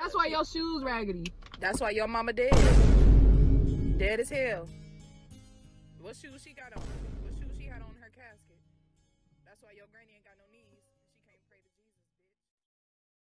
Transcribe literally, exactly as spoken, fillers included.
That's why your shoes raggedy. That's why your mama dead. Dead as hell. What shoes she got on? What shoes she had on her casket? That's why your granny ain't got no knees.